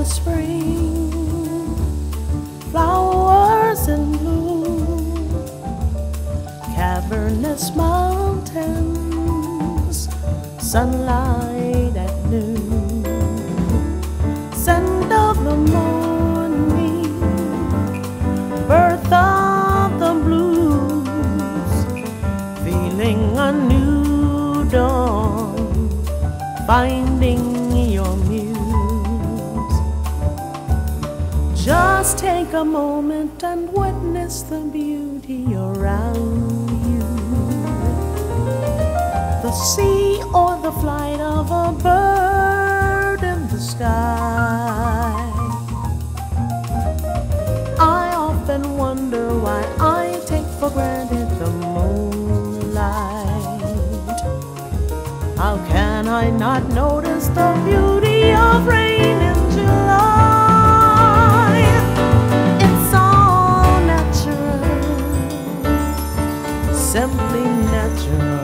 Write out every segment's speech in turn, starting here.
spring, flowers in bloom, cavernous mountains, sunlight at noon, scent of the morning, birth of the blues, feeling a new dawn, finding your muse. Just take a moment and witness the beauty around you. The sea or the flight of a bird in the sky. I often wonder why I take for granted the moonlight. How can I not notice the beauty of rain in July? It's all natural, simply natural.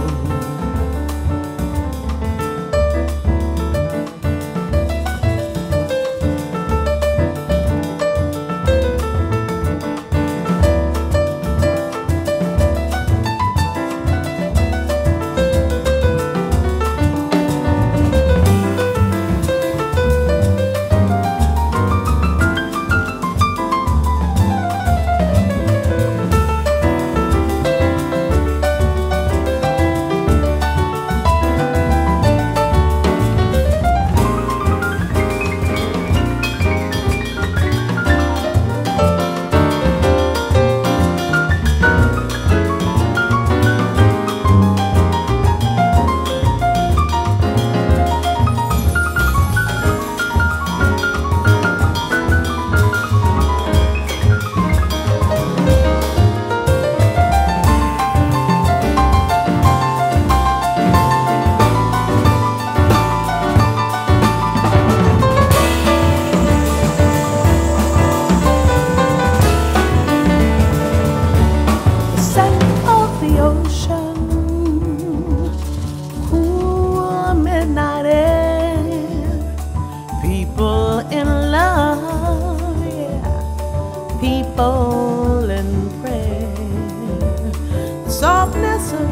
People in love, yeah. People in prayer. The softness of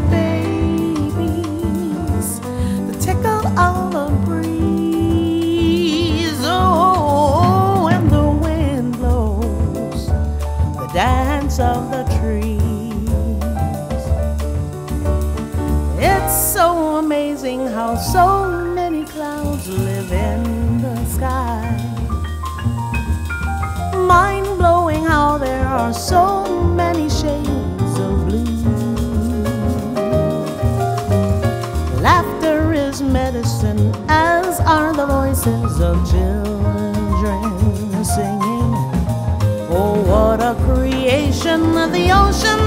babies, the tickle of a breeze. Oh, when the wind blows, the dance of the trees. It's so amazing how so many clouds live in the sky. Mind-blowing how there are so many shades of blue. Laughter is medicine, as are the voices of children singing. Oh, what a creation of the ocean